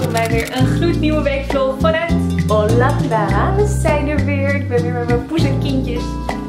welkom bij weer een gloednieuwe weekvlog vanuit Hollanda. We zijn er weer. Ik ben weer met mijn poes en kindjes.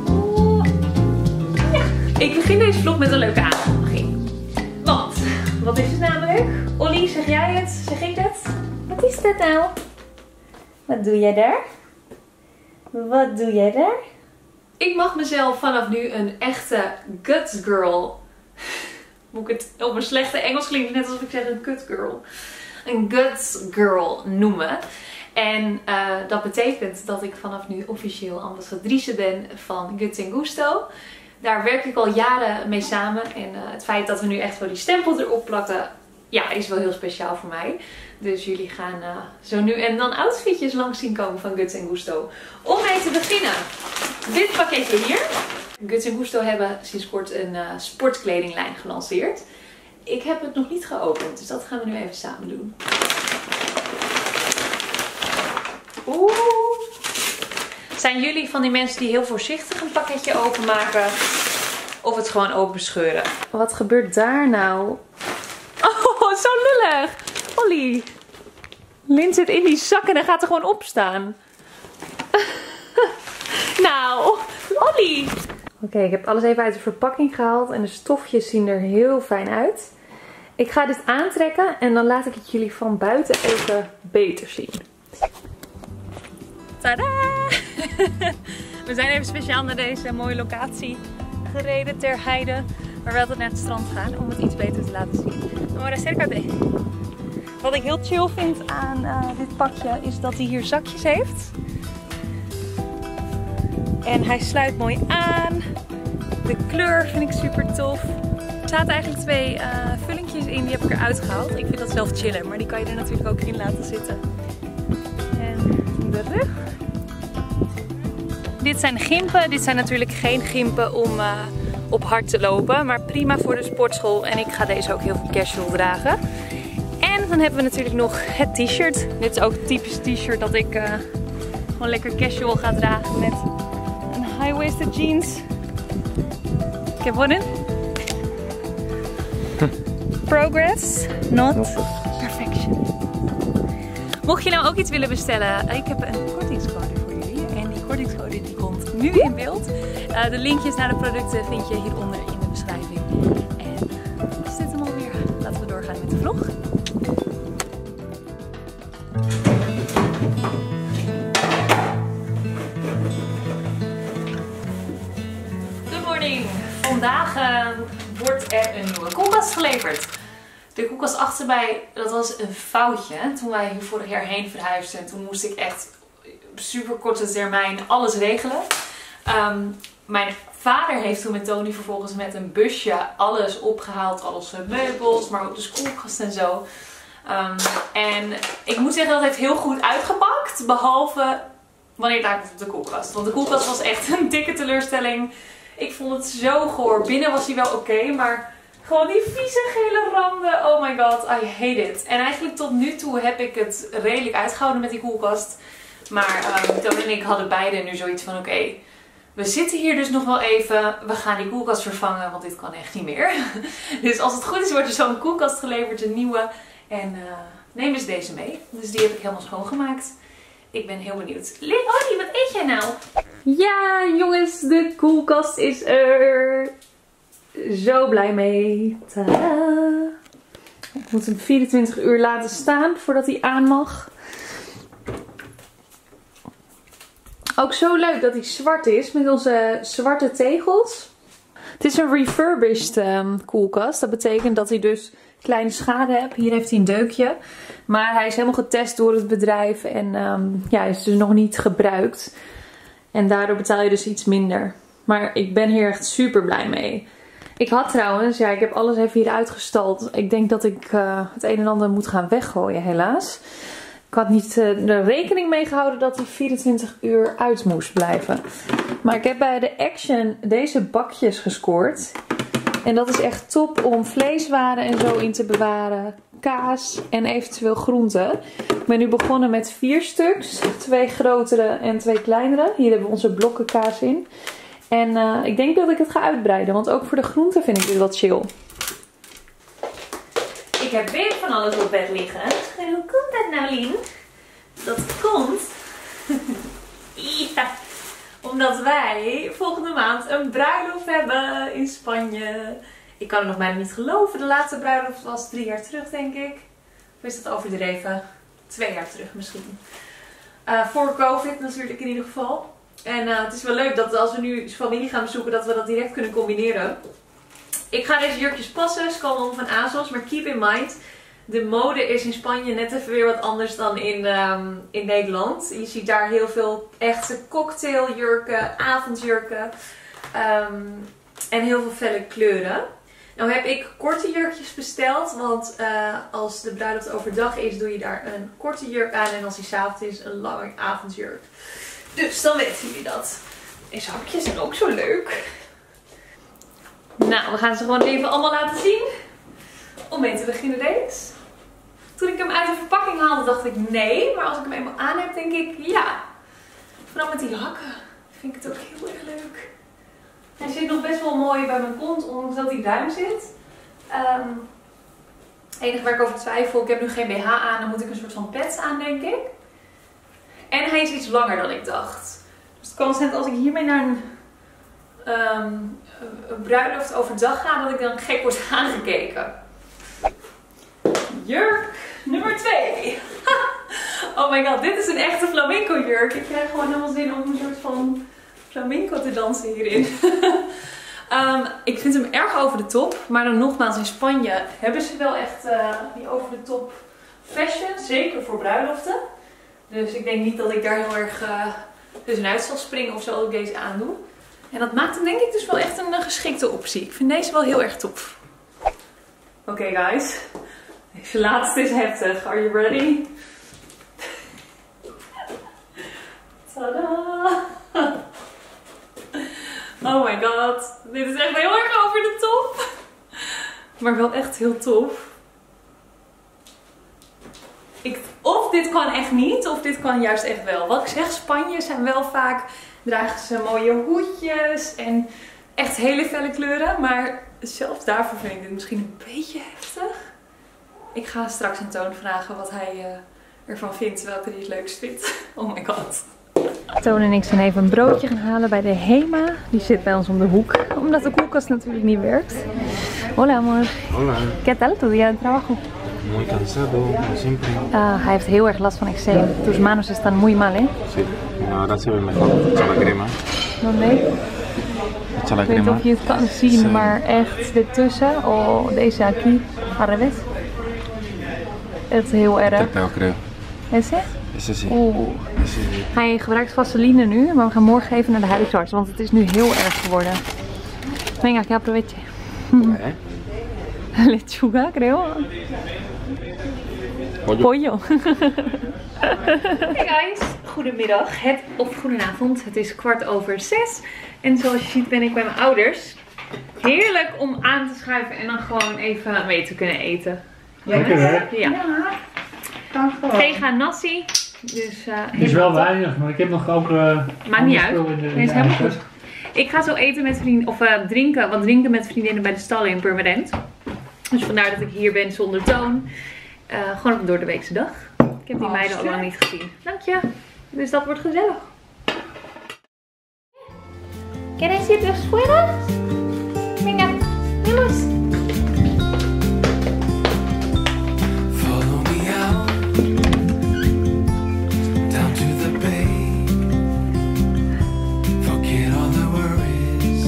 Ja. Ik begin deze vlog met een leuke aankondiging. Want, wat is het namelijk? Ollie, zeg jij het? Zeg ik het? Wat is dat nou? Wat doe jij daar? Wat doe jij daar? Ik mag mezelf vanaf nu een echte guts girl. Moet ik het op een slechte Engels klinkt net alsof ik zeg een kut girl. Een guts girl noemen. En dat betekent dat ik vanaf nu officieel ambassadrice ben van Guts & Gusto. Daar werk ik al jaren mee samen. En het feit dat we nu echt wel die stempel erop plakken, ja, is wel heel speciaal voor mij. Dus jullie gaan zo nu en dan outfitjes langs zien komen van Guts & Gusto. Om mee te beginnen, dit pakketje hier. Guts & Gusto hebben sinds kort een sportkledinglijn gelanceerd. Ik heb het nog niet geopend, dus dat gaan we nu even samen doen. Oeh. Zijn jullie van die mensen die heel voorzichtig een pakketje openmaken? Of het gewoon openscheuren? Wat gebeurt daar nou? Oh, zo lullig! Ollie! Lin zit in die zak en hij gaat er gewoon op staan. Nou, Ollie! Oké, ik heb alles even uit de verpakking gehaald en de stofjes zien er heel fijn uit. Ik ga dit aantrekken en dan laat ik het jullie van buiten even beter zien. Tadaa! We zijn even speciaal naar deze mooie locatie gereden ter heide. Waar we altijd naar het strand gaan om het iets beter te laten zien. Maar cerca de. Wat ik heel chill vind aan dit pakje is dat hij hier zakjes heeft. En hij sluit mooi aan. De kleur vind ik super tof. Er zaten eigenlijk twee vullingjes in, die heb ik eruit gehaald. Ik vind dat zelf chiller, maar die kan je er natuurlijk ook in laten zitten. En de rug. Dit zijn gimpen. Dit zijn natuurlijk geen gimpen om op hard te lopen, maar prima voor de sportschool. En ik ga deze ook heel veel casual dragen. En dan hebben we natuurlijk nog het t-shirt. Dit is ook het typisch t-shirt dat ik gewoon lekker casual ga dragen met een high-waisted jeans. Ik heb one in. Progress, not perfection. Mocht je nou ook iets willen bestellen, ik heb een kortingscode voor jullie. En die kortingscode die komt nu in beeld. De linkjes naar de producten vind je hieronder in de beschrijving. En is dit hem alweer? Laten we doorgaan met de vlog. Good morning! Vandaag wordt er een nieuwe koelkast geleverd. De koelkast achter mij, dat was een foutje. Toen wij hier vorig jaar heen verhuisden, toen moest ik echt op super korte termijn alles regelen. Mijn vader heeft toen met Tony vervolgens met een busje alles opgehaald. Alles meubels, maar ook de koelkast en zo. En ik moet zeggen dat het heeft heel goed uitgepakt. Behalve wanneer het aankomt op de koelkast. Want de koelkast was echt een dikke teleurstelling. Ik vond het zo goor. Binnen was hij wel oké, maar gewoon die vieze gele randen. Oh my god, I hate it. En eigenlijk tot nu toe heb ik het redelijk uitgehouden met die koelkast. Maar Tony en ik hadden beide nu zoiets van oké, we zitten hier dus nog wel even. We gaan die koelkast vervangen, want dit kan echt niet meer. Dus als het goed is wordt er zo'n koelkast geleverd, een nieuwe. En neem eens deze mee. Dus die heb ik helemaal schoongemaakt. Ik ben heel benieuwd. Ollie, wat eet jij nou? Ja, jongens, de koelkast is er. Zo blij mee. Tadaa. Ik moet hem 24 uur laten staan voordat hij aan mag. Ook zo leuk dat hij zwart is met onze zwarte tegels. Het is een refurbished koelkast. Dat betekent dat hij dus kleine schade heeft. Hier heeft hij een deukje. Maar hij is helemaal getest door het bedrijf. En ja, hij is dus nog niet gebruikt. En daardoor betaal je dus iets minder. Maar ik ben hier echt super blij mee. Ik had trouwens, ja, ik heb alles even hier uitgestald. Ik denk dat ik het een en ander moet gaan weggooien, helaas. Ik had niet de rekening mee gehouden dat hij 24 uur uit moest blijven. Maar ik heb bij de Action deze bakjes gescoord. En dat is echt top om vleeswaren en zo in te bewaren. Kaas en eventueel groenten. Ik ben nu begonnen met 4 stuks. 2 grotere en 2 kleinere. Hier hebben we onze blokken kaas in. En ik denk dat ik het ga uitbreiden. Want ook voor de groenten vind ik dit wat chill. Ik heb weer van alles op bed liggen. En hoe komt dat nou, Lien? Dat komt ja, omdat wij volgende maand een bruiloft hebben in Spanje. Ik kan het nog bijna niet geloven. De laatste bruiloft was 3 jaar terug, denk ik. Of is dat overdreven? 2 jaar terug misschien. Voor COVID natuurlijk in ieder geval. En het is wel leuk dat als we nu familie gaan bezoeken, dat we dat direct kunnen combineren. Ik ga deze jurkjes passen. Ze komen van ASOS. Maar keep in mind, de mode is in Spanje net even weer wat anders dan in Nederland. Je ziet daar heel veel echte cocktailjurken, avondjurken. En heel veel felle kleuren. Nou heb ik korte jurkjes besteld. Want als de bruiloft overdag is, doe je daar een korte jurk aan. En als die 's avonds is, een lange avondjurk. Dus dan weten jullie dat. Deze hakjes zijn ook zo leuk. Nou, we gaan ze gewoon even allemaal laten zien. Om mee te beginnen deze. Toen ik hem uit de verpakking haalde, dacht ik nee. Maar als ik hem eenmaal aan heb, denk ik ja. Vooral met die hakken vind ik het ook heel erg leuk. Hij zit nog best wel mooi bij mijn kont, ondanks dat hij ruim zit. Het enige waar ik over twijfel, ik heb nu geen BH aan, dan moet ik een soort van pets aan, denk ik. En hij is iets langer dan ik dacht. Dus het kan zijn dat als ik hiermee naar een bruiloft overdag ga, dat ik dan gek word aangekeken. Jurk nummer 2. Oh my god, dit is een echte flamenco jurk. Ik krijg gewoon helemaal zin om een soort van flamenco te dansen hierin. Ik vind hem erg over de top. Maar dan nogmaals, in Spanje hebben ze wel echt die over de top fashion. Zeker voor bruiloften. Dus ik denk niet dat ik daar heel erg tussenuit zal springen of zo als ik deze aandoe. En dat maakt hem denk ik dus wel echt een geschikte optie. Ik vind deze wel heel erg tof. Oké guys. Deze laatste is heftig. Are you ready? Tadaa! Oh my god. Dit is echt heel erg over de top. Maar wel echt heel tof. Of dit kan echt niet, of dit kan juist echt wel. Wat ik zeg, Spanje zijn wel vaak, dragen ze mooie hoedjes en echt hele felle kleuren. Maar zelfs daarvoor vind ik dit misschien een beetje heftig. Ik ga straks aan Toon vragen wat hij ervan vindt, welke hij het leukst vindt. Oh my god. Toon en ik zijn even een broodje gaan halen bij de Hema. Die zit bij ons om de hoek, omdat de koelkast natuurlijk niet werkt. Hola amor. Hola. ¿Qué tal tu día de trabajo? Muy cansado, como siempre. Hij heeft heel erg last van eczeem. Tus manos están muy mal, ¿eh? Sí, ahora se ve mejor. Echa la crema. ¿Dónde? Echa la Ik weet niet crema. of je het kan zien, maar echt dit tussen. Oh, deze aquí, al revés. Echt heel erg. Te pego, creo. Ese? Ese sí. Oeh. Ese sí. Hij gebruikt vaseline nu, maar we gaan morgen even naar de huisarts, want het is nu heel erg geworden. Venga, que aproveche. Lechuga, creo. Pollo. Hey guys, goedemiddag of goedenavond. Het is 6:15 en zoals je ziet ben ik bij mijn ouders. Heerlijk om aan te schuiven en dan gewoon even mee te kunnen eten. Lekker hè? Ja. Kan gewoon. Vega nasi. Dus, Het is wel weinig, maar ik heb nog ook. Maakt niet uit. Het is helemaal goed. Ik ga zo eten met vrienden, of drinken met vriendinnen bij de stallen in Purmerend. Dus vandaar dat ik hier ben zonder Toon. Gewoon op een doordeweekse dag. Ik heb die meiden al lang niet gezien. Dank je. Dus dat wordt gezellig. ¿Quieres ir fuera? Venga, vamos. Follow me out down to the bay. Forget all the worries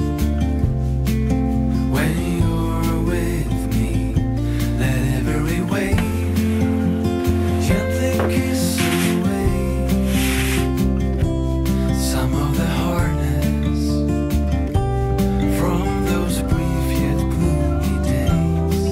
when you're with me. Let every wave gently kiss away some of the hardness from those brief yet gloomy days.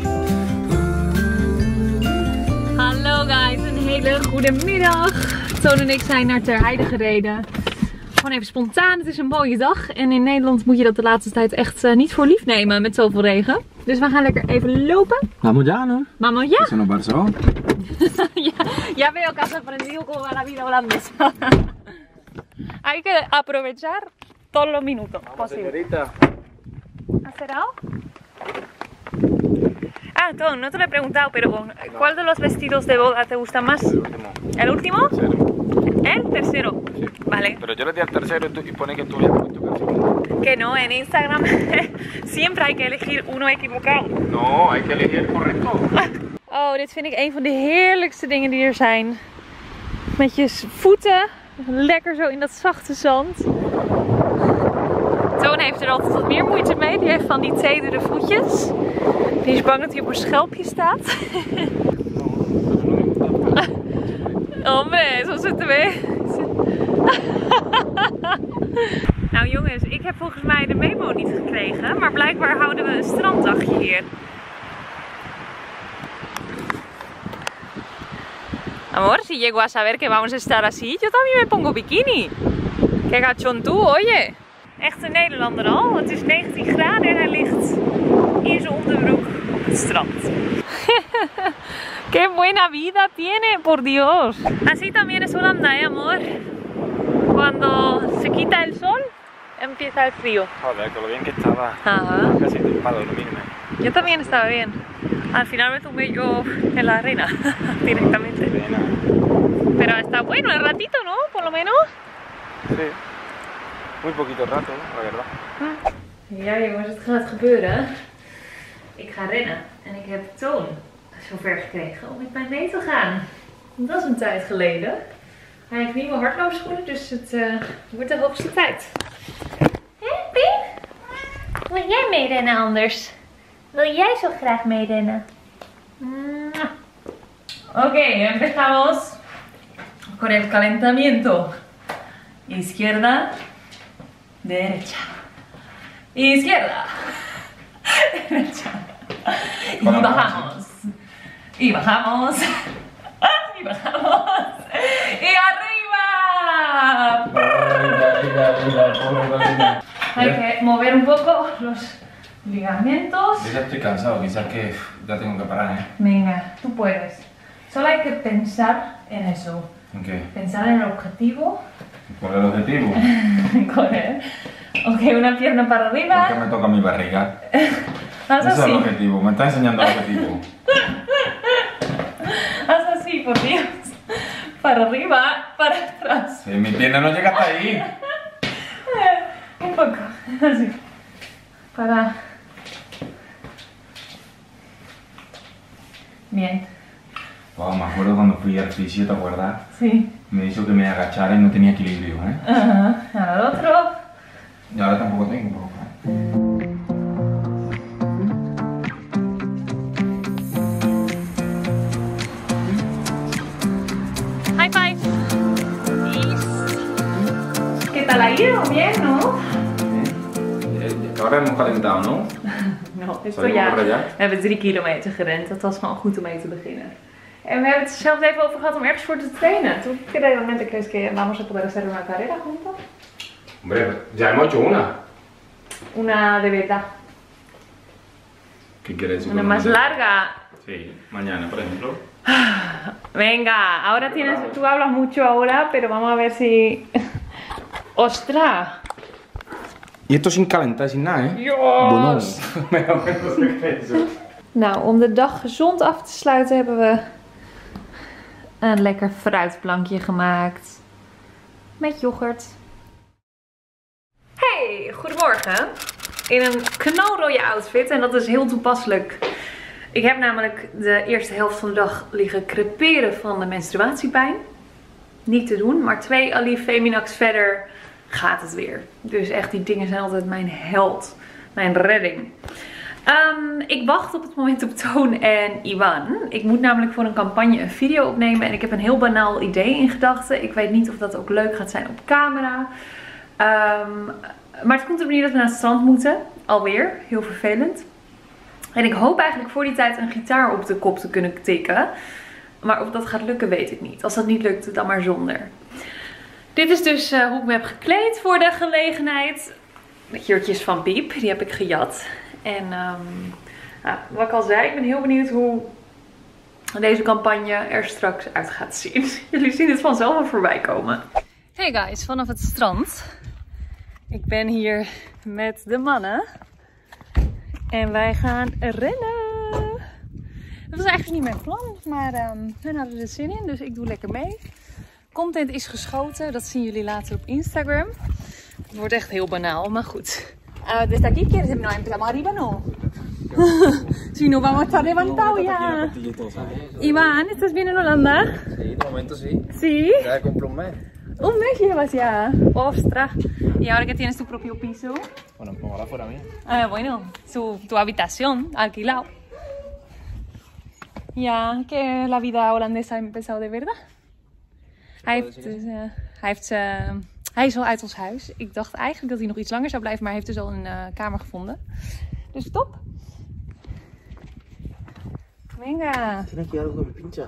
Hallo guys, een hele goede middag. Toon en ik zijn naar Ter Heide gereden. Gewoon even spontaan, het is een mooie dag. En in Nederland moet je dat de laatste tijd echt niet voor lief nemen met zoveel regen. Dus we gaan lekker even lopen. Vamos ya, ¿no? Mama, ja? Eso no pasó. Ya veo que has aprendido cómo va la vida holandesa. Hay que aprovechar todos los minutos posibles. Señorita. ¿Has cerrado? Ah, Tom, no te lo he preguntado, pero ¿cuál de los vestidos de boda te gusta más? El último. ¿El último? Tercero. ¿El tercero? Sí. Vale. Pero yo le di al tercero y pone que tú ya has puesto que el segundo. Que no, en Instagram siempre hay que elegir uno equivocado. No, hay que elegir el correcto. Oh, dit vind ik een van de heerlijkste dingen die er zijn. Met je voeten lekker zo in dat zachte zand. Toon heeft er altijd wat meer moeite mee. Die heeft van die tedere voetjes. Die is bang dat hij op een schelpje staat. Hombre, zo zitten we. Nou jongens, ik heb volgens mij de memo niet gekregen. Maar blijkbaar houden we een stranddagje hier. Amor, si llego a saber que vamos a estar así, yo también me pongo bikini. Que gachón tú, oye. Echt een Nederlander al. Het is 19 graden en hij ligt in zijn onderbroek op het strand. Qué buena vida tiene, por Dios. Así también es Holanda, amor. Cuando se quita el sol, empieza el frío. Joder, con lo bien que estaba. Ajá. Casi para dormirme. Yo también estaba bien. Al final me tumbé yo en la arena directamente. Pena. Pero está bueno el ratito, ¿no? Por lo menos. Sí. Muy poquito rato, la verdad. Ja jongens, het gaat gebeuren. Ik ga rennen en ik heb Toon zover gekregen om met mij mee te gaan. Dat is een tijd geleden. Hij heeft nieuwe hardloopschoenen, dus het wordt de hoogste tijd. Hé, Pien? Wil jij meerennen anders? Wil jij zo graag meerennen? Oké, empezamos con el calentamiento. Izquierda, derecha. Izquierda, derecha. Y bajamos. Y bajamos. Y bajamos. Y arriba. Hay que mover un poco los ligamentos. Yo ya estoy cansado, quizás que ya tengo que parar, ¿eh? Venga, tú puedes. Solo hay que pensar en eso. ¿En qué? Pensar en el objetivo. ¿Cuál es el objetivo? Correr. Ok, una pierna para ¿Por qué arriba. me toca mi barriga? Haz Ese es el así. objetivo, me está enseñando el objetivo. Haz así, por Dios. Para arriba, para atrás. Si mi pierna no llega hasta ahí. Un poco. Así. Para. Bien. Oh, me acuerdo cuando fui al fisio, ¿te acuerdas? Sí. Me hizo que me agachara y no tenía equilibrio, ¿eh? Ajá. Ahora el otro. Y ahora tampoco tengo. High five. ¿Qué tal ha ido? Bien, ¿no? Ahora hemos calentado, ¿no? No, esto Zal je ja. morgen, ja? We hebben 3 kilometer gerend. Dat was gewoon goed om mee te beginnen. En we hebben het zelfs even over gehad om ergens voor te trainen. ¿Tú qué realmente crees que vamos a poder hacer una carrera juntos? Hombre, ya hemos hecho una. Una de verdad. ¿Qué quieres decir? Una con más una? larga. Sí, mañana, por ejemplo. Venga, ahora tienes, tú hablas mucho ahora, pero vamos a ver si... ¡Ostras! Y esto sin calentar, sin nada, ¿eh? Yes! Bueno. Nou, om de dag gezond af te sluiten hebben we een lekker fruitplankje gemaakt. Met yoghurt. Hey, goedemorgen. In een knalrode outfit en dat is heel toepasselijk. Ik heb namelijk de eerste helft van de dag liggen creperen van de menstruatiepijn. Niet te doen, maar 2 Aleve Feminax verder gaat het weer. Dus echt, die dingen zijn altijd mijn held. Mijn redding. Ik wacht op het moment op Toon en Iwan. Ik moet namelijk voor een campagne een video opnemen. En ik heb een heel banaal idee in gedachten. Ik weet niet of dat ook leuk gaat zijn op camera. Maar het komt erop neer dat we naar het strand moeten. Alweer. Heel vervelend. En ik hoop eigenlijk voor die tijd een gitaar op de kop te kunnen tikken. Maar of dat gaat lukken weet ik niet. Als dat niet lukt, dan maar zonder. Dit is dus hoe ik me heb gekleed voor de gelegenheid. De jurkjes van Piep. Die heb ik gejat. En nou, wat ik al zei, ik ben heel benieuwd hoe deze campagne er straks uit gaat zien. Jullie zien het vanzelf wel voorbij komen. Hey guys, vanaf het strand. Ik ben hier met de mannen. En wij gaan rennen. Dat was eigenlijk niet mijn plan, maar hun hadden er zin in, dus ik doe lekker mee. Content is geschoten, dat zien jullie later op Instagram. Het wordt echt heel banaal, maar goed. Desde aquí quieres no empezamos arriba no. Si no vamos a estar levantado ya. Iván, ¿estás bien en Holanda? Sí, de momento sí. Sí. Ya compro un mes. Un mes llevas ya. Ostras. Y ahora que tienes tu propio piso. Bueno, pues ahora fuera mía. Bueno, tu habitación alquilado. Ja, que la vida holandesa ha empezado de verdad. Hij is al uit ons huis. Ik dacht eigenlijk dat hij nog iets langer zou blijven, maar hij heeft dus al een kamer gevonden. Dus top. Venga. Tienes que ir algo que me pincha.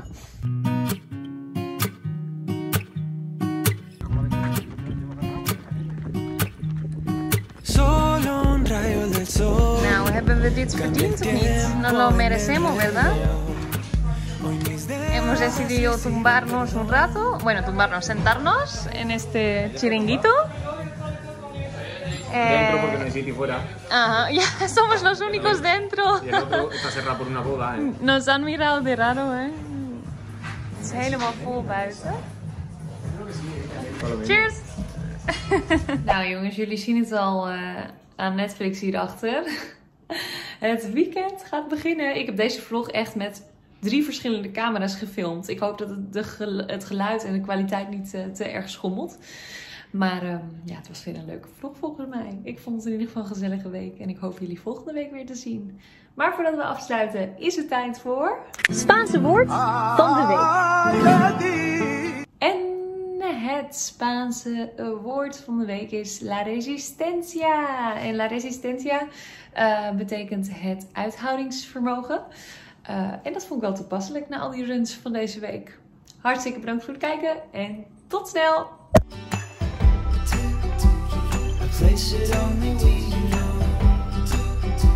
Solo un rayo del sol. Nou, hebben we dit verdiend of niet? No lo merecemos, ¿verdad? Hemos decidido tumbarnos un rato, bueno, sentarnos en este chiringuito. Dentro porque no hay sitio fuera. Ajá, ya somos los únicos dentro. Y el otro está cerrado por una boda, ¿eh? Nos han mirado de raro, hè? Het is helemaal vol buiten. Cheers! Nou jongens, jullie zien het al aan Netflix hierachter. Het weekend gaat beginnen. Ik heb deze vlog echt met 3 verschillende camera's gefilmd. Ik hoop dat het geluid en de kwaliteit niet te erg schommelt. Maar ja, het was weer een leuke vlog volgens mij. Ik vond het in ieder geval een gezellige week. En ik hoop jullie volgende week weer te zien. Maar voordat we afsluiten is het tijd voor... Spaanse woord van de week. En het Spaanse woord van de week is la resistencia. En la resistencia betekent het uithoudingsvermogen. En dat vond ik wel toepasselijk na al die runs van deze week. Hartstikke bedankt voor het kijken en tot snel! A place that only we know.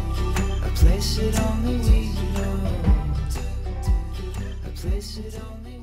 A place that only we know. A place that only